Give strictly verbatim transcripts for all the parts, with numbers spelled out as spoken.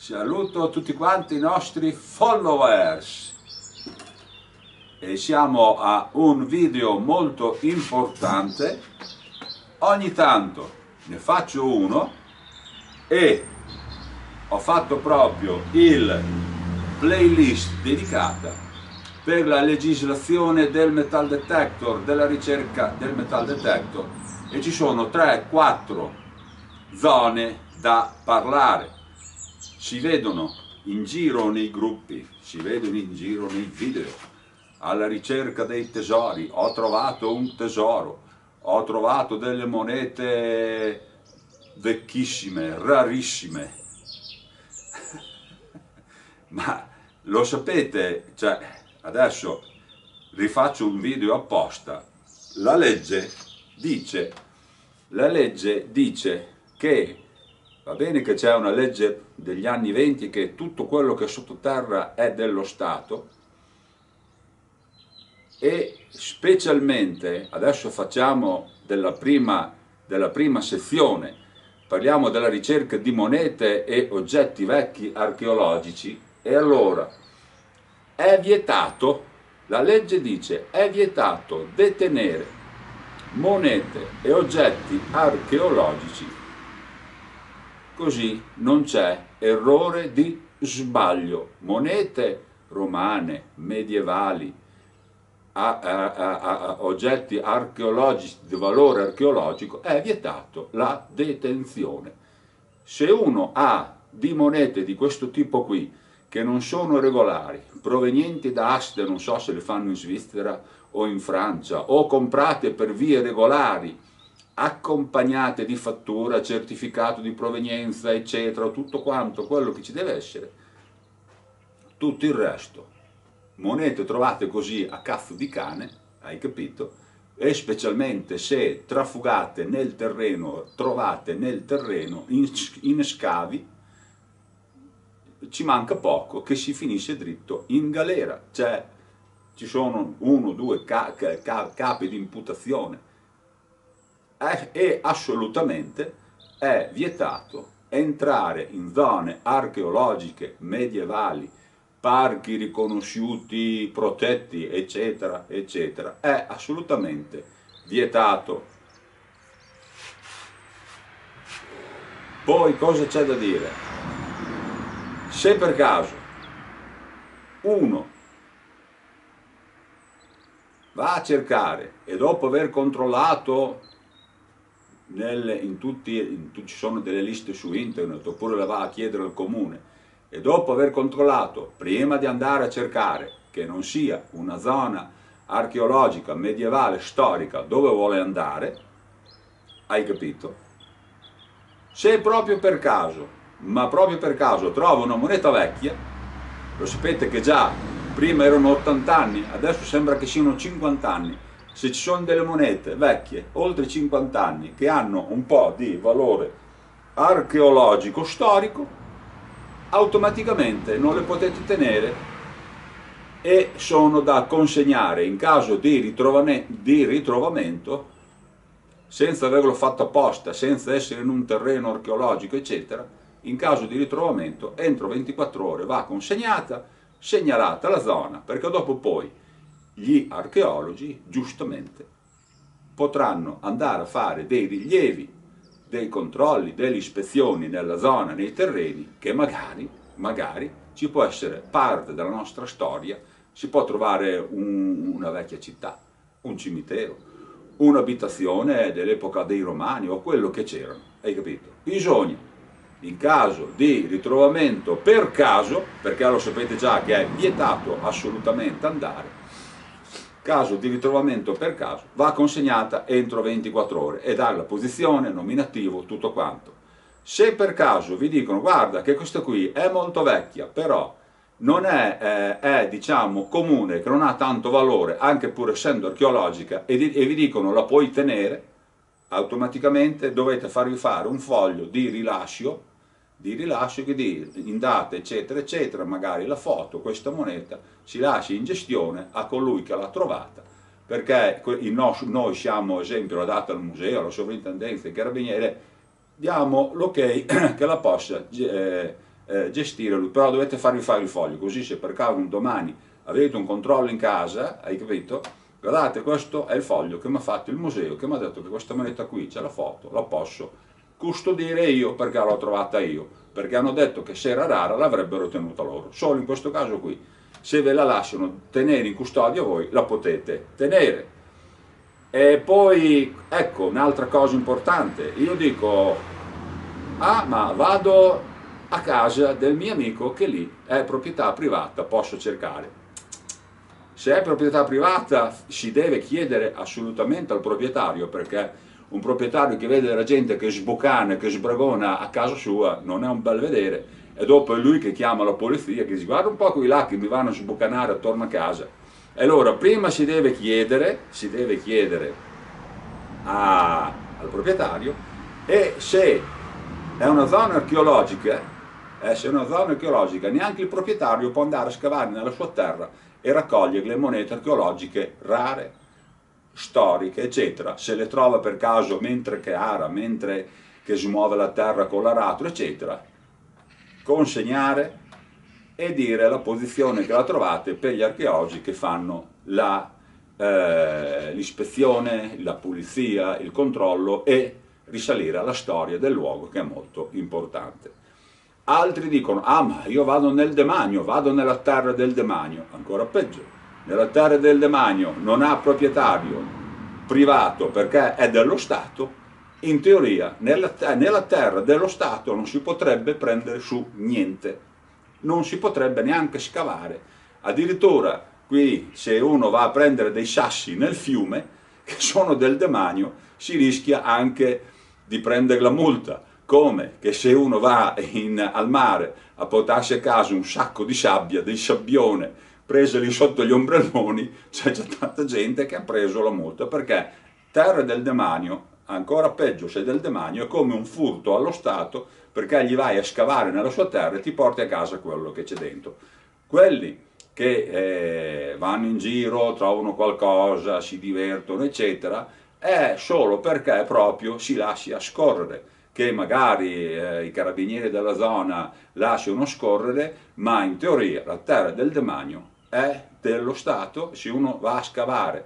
Saluto tutti quanti i nostri followers e siamo a un video molto importante. Ogni tanto ne faccio uno e ho fatto proprio il playlist dedicata per la legislazione del metal detector, della ricerca del metal detector, e ci sono tre quattro zone da parlare. Si vedono in giro nei gruppi, si vedono in giro nei video, alla ricerca dei tesori. Ho trovato un tesoro, ho trovato delle monete vecchissime, rarissime. Ma lo sapete, cioè, adesso rifaccio un video apposta. La legge dice, la legge dice che va bene che c'è una legge degli anni venti che tutto quello che è sottoterra è dello Stato, e specialmente adesso facciamo della prima, della prima sezione, parliamo della ricerca di monete e oggetti vecchi archeologici. E allora è vietato, la legge dice, è vietato detenere monete e oggetti archeologici. Così non c'è errore di sbaglio. Monete romane, medievali, a, a, a, a, oggetti archeologici di valore archeologico, è vietato la detenzione. Se uno ha di monete di questo tipo qui, che non sono regolari, provenienti da aste, non so se le fanno in Svizzera o in Francia, o comprate per vie regolari, accompagnate di fattura, certificato di provenienza, eccetera, tutto quanto quello che ci deve essere, tutto il resto, monete trovate così a cazzo di cane, hai capito? E specialmente se trafugate nel terreno, trovate nel terreno, in, in scavi, ci manca poco che si finisce dritto in galera. Cioè, ci sono uno, due ca ca capi di imputazione. E assolutamente è vietato entrare in zone archeologiche medievali, parchi riconosciuti, protetti, eccetera, eccetera. È assolutamente vietato. Poi cosa c'è da dire? Se per caso uno va a cercare e dopo aver controllato Nel, in tutti, in, ci sono delle liste su internet, oppure la va a chiedere al comune, e dopo aver controllato, prima di andare a cercare, che non sia una zona archeologica, medievale, storica, dove vuole andare, hai capito? Se proprio per caso, ma proprio per caso, trova una moneta vecchia, lo sapete che già prima erano ottanta anni, adesso sembra che siano cinquanta anni. Se ci sono delle monete vecchie, oltre cinquanta anni, che hanno un po' di valore archeologico, storico, automaticamente non le potete tenere e sono da consegnare in caso di ritrovamento, di ritrovamento, senza averlo fatto apposta, senza essere in un terreno archeologico, eccetera. In caso di ritrovamento, entro ventiquattro ore va consegnata, segnalata la zona, perché dopo poi gli archeologi, giustamente, potranno andare a fare dei rilievi, dei controlli, delle ispezioni nella zona, nei terreni, che magari, magari ci può essere parte della nostra storia, si può trovare un, una vecchia città, un cimitero, un'abitazione dell'epoca dei Romani o quello che c'erano, hai capito? Bisogna, in caso di ritrovamento per caso, perché lo sapete già che è vietato assolutamente andare, caso di ritrovamento per caso, va consegnata entro ventiquattro ore e dà la posizione, nominativo, tutto quanto. Se per caso vi dicono guarda che questa qui è molto vecchia, però non è, eh, è diciamo comune, che non ha tanto valore, anche pur essendo archeologica, e, di, e vi dicono la puoi tenere, automaticamente dovete farvi fare un foglio di rilascio, di rilascio che di, in data eccetera eccetera, magari la foto, questa moneta si lascia in gestione a colui che l'ha trovata, perché noi siamo, esempio, la data al museo, alla sovrintendenza, ai carabinieri, diamo l'ok che la possa eh, eh, gestire lui, però dovete farvi fare il foglio, così se per caso un domani avete un controllo in casa, hai capito? Guardate, questo è il foglio che mi ha fatto il museo, che mi ha detto che questa moneta qui, c'è la foto, la posso custodire io perché l'ho trovata io, perché hanno detto che se era rara l'avrebbero tenuta loro, solo in questo caso qui. Se ve la lasciano tenere in custodia voi, la potete tenere. E poi, ecco, un'altra cosa importante, io dico, ah, ma vado a casa del mio amico che lì è proprietà privata, posso cercare. Se è proprietà privata si deve chiedere assolutamente al proprietario, perché un proprietario che vede la gente che sbucana, che sbragona a casa sua non è un bel vedere, e dopo è lui che chiama la polizia, che dice guarda un po' qui là che mi vanno a sbucanare attorno a casa. E allora prima si deve chiedere, si deve chiedere a, al proprietario, e se è una zona archeologica, eh, se è una zona archeologica neanche il proprietario può andare a scavare nella sua terra e raccogliere le monete archeologiche rare, storiche, eccetera, se le trova per caso mentre che ara, mentre che si muove la terra con l'aratro, eccetera, consegnare e dire la posizione che la trovate per gli archeologi che fanno l'ispezione, eh, la pulizia, il controllo e risalire alla storia del luogo, che è molto importante. Altri dicono, ah ma io vado nel demanio, vado nella terra del demanio, ancora peggio, nella terra del demanio non ha proprietario privato perché è dello Stato, in teoria nella, nella terra dello Stato non si potrebbe prendere su niente, non si potrebbe neanche scavare, addirittura qui se uno va a prendere dei sassi nel fiume che sono del demanio si rischia anche di prendere la multa, come che se uno va in, al mare a portarsi a casa un sacco di sabbia, del sabbione, prese lì sotto gli ombrelloni, c'è già tanta gente che ha preso la multa, perché terra del demanio, ancora peggio se del demanio, è come un furto allo Stato, perché gli vai a scavare nella sua terra e ti porti a casa quello che c'è dentro. Quelli che eh, vanno in giro, trovano qualcosa, si divertono, eccetera, è solo perché proprio si lascia scorrere, che magari eh, i carabinieri della zona lasciano scorrere, ma in teoria la terra del demanio è dello Stato. Se uno va a scavare,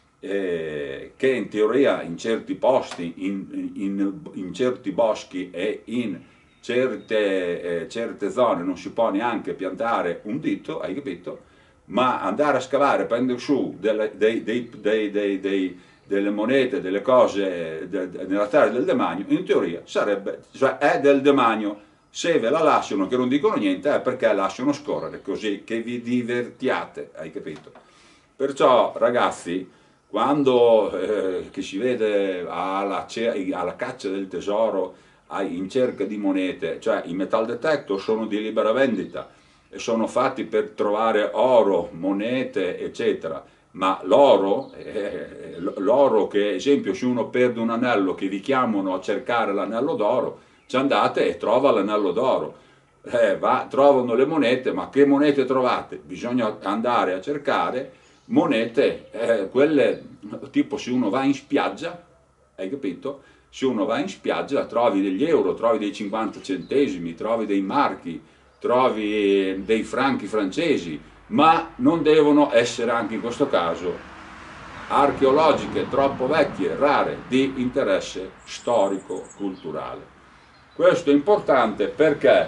eh, che in teoria in certi posti, in, in, in certi boschi e in certe, eh, certe zone non si può neanche piantare un dito, hai capito? Ma andare a scavare, prendere su delle, dei, dei, dei, dei, dei delle monete, delle cose de, de, nella terra del demanio, in teoria sarebbe, cioè è del demanio. Se ve la lasciano che non dicono niente è perché lasciano scorrere, così che vi divertiate, hai capito? Perciò ragazzi, quando eh, che si vede alla, alla caccia del tesoro in cerca di monete, cioè i metal detector sono di libera vendita e sono fatti per trovare oro, monete, eccetera. Ma l'oro, eh, l'oro che, esempio, se uno perde un anello che vi chiamano a cercare l'anello d'oro, ci andate e trova l'anello d'oro, eh, va, trovano le monete, ma che monete trovate? Bisogna andare a cercare monete, eh, quelle tipo se uno va in spiaggia, hai capito? Se uno va in spiaggia trovi degli euro, trovi dei cinquanta centesimi, trovi dei marchi, trovi dei franchi francesi, ma non devono essere anche in questo caso archeologiche troppo vecchie, rare, di interesse storico-culturale. Questo è importante perché,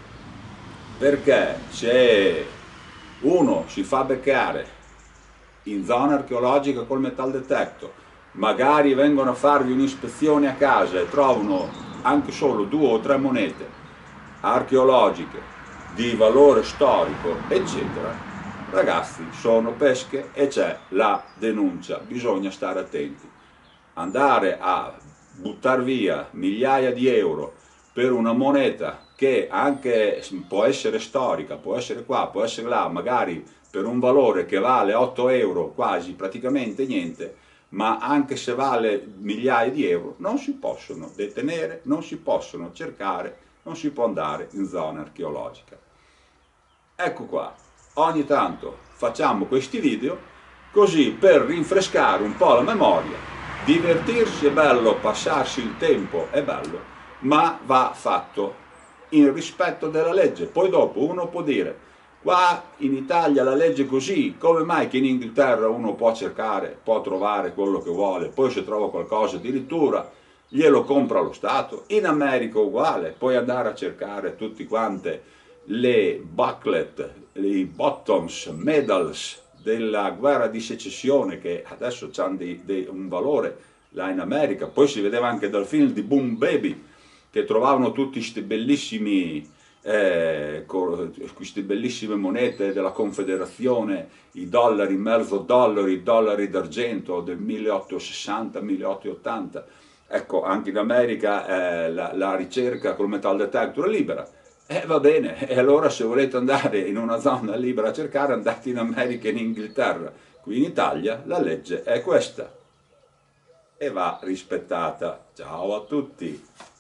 perché se uno si fa beccare in zona archeologica col metal detector, magari vengono a farvi un'ispezione a casa e trovano anche solo due o tre monete archeologiche di valore storico, eccetera, ragazzi, sono pesche e c'è la denuncia, bisogna stare attenti. Andare a buttare via migliaia di euro per una moneta che anche può essere storica, può essere qua, può essere là, magari per un valore che vale otto euro, quasi praticamente niente, ma anche se vale migliaia di euro, non si possono detenere, non si possono cercare, non si può andare in zona archeologica. Ecco qua, ogni tanto facciamo questi video così per rinfrescare un po' la memoria, divertirsi è bello, passarsi il tempo è bello, ma va fatto in rispetto della legge. Poi dopo uno può dire, qua in Italia la legge è così, come mai che in Inghilterra uno può cercare, può trovare quello che vuole, poi se trova qualcosa addirittura glielo compra lo Stato. In America uguale, puoi andare a cercare tutti quante le bucklet, i bottoms, medals della guerra di secessione che adesso hanno un valore là in America. Poi si vedeva anche dal film di Boom Baby che trovavano tutti questi bellissimi eh, queste bellissime monete della Confederazione, i dollari, mezzo dollari, i dollari d'argento del milleottocentosessanta milleottocentottanta. Ecco, anche in America eh, la, la ricerca col metal detector è libera. E eh, va bene, e allora se volete andare in una zona libera a cercare, andate in America e in Inghilterra. Qui in Italia la legge è questa e va rispettata. Ciao a tutti!